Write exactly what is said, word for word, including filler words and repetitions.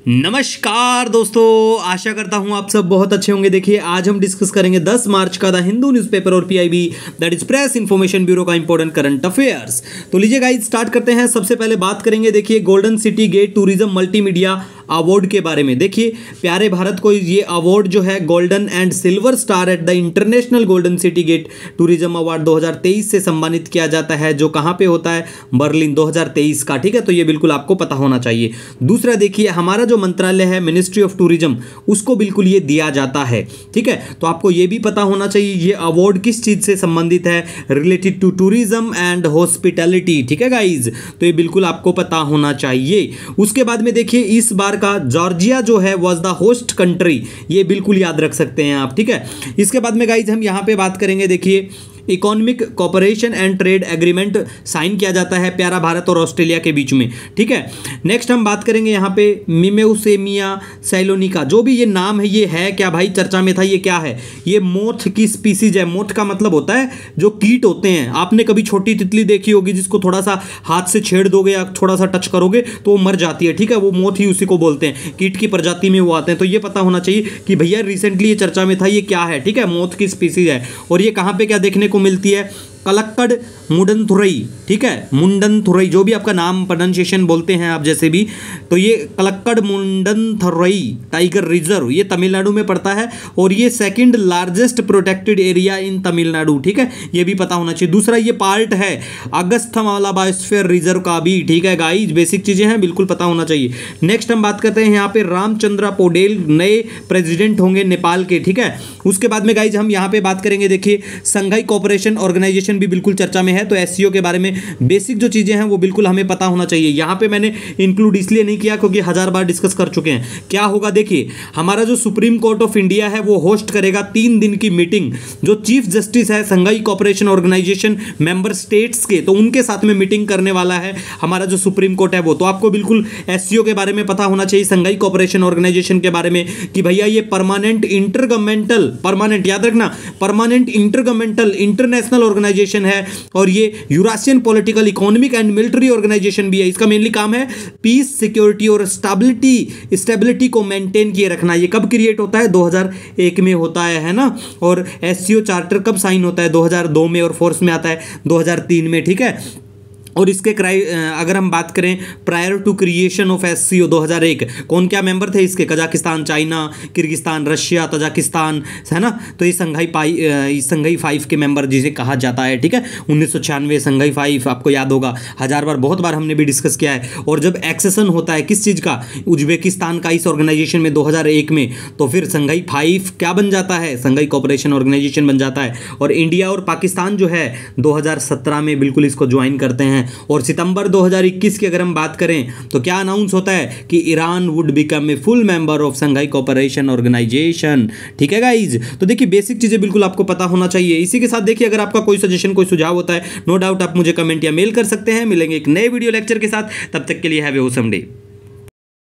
नमस्कार दोस्तों, आशा करता हूं आप सब बहुत अच्छे होंगे। देखिए आज हम डिस्कस करेंगे दस मार्च का द हिंदू न्यूज़पेपर और PIB that is press information bureau का इंपॉर्टेंट करंट अफेयर्स। तो लीजिए गाइस स्टार्ट करते हैं। सबसे पहले बात करेंगे देखिए golden city gate tourism multimedia award के बारे में। देखिए प्यारे भारत को ये अवार्ड जो है golden and silver star at the international golden city gate tourism award दो हज़ार तेईस से सम्मानित किया जाता है, जो कहाँ पे होता है, बर्लिन दो हज़ार तेईस का। ठीक है, तो ये बिल्कुल आपको पता होना चाहिए। दूसरा देखिए हमारा जो मंत्रालय है मिनिस्ट्री ऑफ टूरिज्म, उसको बिल्कुल ये दिया जाता है। ठीक है, तो आपको ये भी पता होना चाहिए ये अवार्ड किस चीज से संबंधित है, related to tourism and hospitality. ठीक है गाइज, तो ये बिल्कुल आपको पता होना चाहिए। उसके बाद में देखिए इस बार का जॉर्जिया जो है वाज द होस्ट कंट्री, ये बिल्कुल याद रख सकते हैं आप। ठीक है, इसके बाद में गाइज हम यहां पे बात करेंगे देखिए economic cooperation and trade agreement sign किया जाता है प्यारा भारत और ऑस्ट्रेलिया के बीच में। ठीक है, नेक्स्ट हम बात करेंगे यहाँ पे मिमेउसेमिया सैलोनिका, जो भी ये नाम है ये है क्या भाई, चर्चा में था, ये क्या है, ये मोथ की स्पीसीज है। मोथ का मतलब होता है जो कीट होते हैं। आपने कभी छोटी तितली देखी होगी जिसको थोड़ा सा हाथ से छेड़ दोगे या थोड़ा सा टच करोगे तो वो मर जाती है। ठीक है, वो मोथ ही उसी को बोलते हैं, कीट की प्रजाति में वो आते हैं। तो ये पता होना चाहिए कि भैया रिसेंटली ये चर्चा में था, ये क्या है। ठीक है, मोथ की स्पीसीज है। और ये कहाँ पे क्या देखने को मिलती है, कलक्कड़ मुंडनथुरई। ठीक है, मुंडनथुरई, जो भी आपका नाम प्रोनाउंसिएशन बोलते हैं आप जैसे भी, तो ये कलक्कड़ मुंडनथुरई टाइगर रिजर्व ये तमिलनाडु में पड़ता है और ये second largest protected area in Tamil Nadu. ठीक है, ये भी पता होना चाहिए। दूसरा ये पार्ट है अगस्थमाला बायोस्फीयर रिजर्व का भी। ठीक है गाइस, बेसिक चीजें हैं, बिल्कुल पता होना चाहिए। नेक्स्ट हम बात करते हैं यहाँ पे रामचंद्र पौडेल नए प्रेसिडेंट होंगे नेपाल के। ठीक है, उसके बाद में गाइज हम यहाँ पे बात करेंगे देखिए संघाई कोऑपरेशन ऑर्गेनाइजेशन भी बिल्कुल चर्चा में है। तो एससीओ के बारे में बेसिक जो चीजें हैं वो बिल्कुल हमें पता होना चाहिए। यहां पे मैंने इंक्लूड इसलिए नहीं किया क्योंकि हजार बार डिस्कस कर चुके हैं। क्या होगा देखिए, हमारा जो सुप्रीम कोर्ट ऑफ इंडिया है वो होस्ट करेगा तीन दिन की मीटिंग। जो चीफ जस्टिस है Shanghai cooperation organisation member states के, तो उनके साथ में मीटिंग करने वाला है हमारा जो सुप्रीम कोर्ट है वो। तो आपको बिल्कुल एससीओ के बारे में पता होना चाहिए, संघाई कोऑपरेशन ऑर्गेनाइजेशन के बारे में, कि भैया ये परमानेंट इंटरगवर्नमेंटल, परमानेंट याद रखना, परमानेंट इंटरगवर्नमेंटल इंटरनेशनल ऑर्गेनाइजेशन है और ये Eurasian political economic and military organisation भी है। इसका मेनली काम है पीस, सिक्योरिटी और स्टेबिलिटी स्टेबिलिटी को मेंटेन किए रखना। ये कब क्रिएट होता है, दो हज़ार एक में होता है है ना। और एससीओ चार्टर कब साइन होता है, दो हज़ार दो में, और फोर्स में आता है दो हज़ार तीन में। ठीक है, और इसके क्राइ अगर हम बात करें prior to creation of SCO दो हज़ार एक, कौन क्या मेंबर थे इसके, Kazakhstan, China, Kyrgyzstan, Russia, Tajikistan, है ना। तो ये संघाई पाई संघाई फाइव के मेंबर जिसे कहा जाता है। ठीक है, उन्नीस सौ छियानवे संघाई फाइव, आपको याद होगा, हजार बार, बहुत बार हमने भी डिस्कस किया है। और जब एक्सेशन होता है किस चीज़ का, उज्बेकिस्तान का, इस ऑर्गेनाइजेशन में दो हज़ार एक में, तो फिर संघाई फाइव क्या बन जाता है, संघाई कोऑपरेशन ऑर्गेनाइजेशन बन जाता है। और इंडिया और पाकिस्तान जो है दो हज़ार सत्रह में बिल्कुल इसको ज्वाइन करते हैं। और सितंबर दो हज़ार इक्कीस की अगर हम बात करें तो क्या अनाउंस होता है कि Iran would become a full member of Shanghai cooperation organisation. ठीक है गाइज, तो देखिए बेसिक चीजें बिल्कुल आपको पता होना चाहिए। इसी के साथ देखिए अगर आपका कोई सजेशन, कोई सुझाव होता है, नो डाउट आप मुझे कमेंट या मेल कर सकते हैं। मिलेंगे एक नए वीडियो लेक्चर के साथ, तब तक के लिए हैव ए ऑसम डे।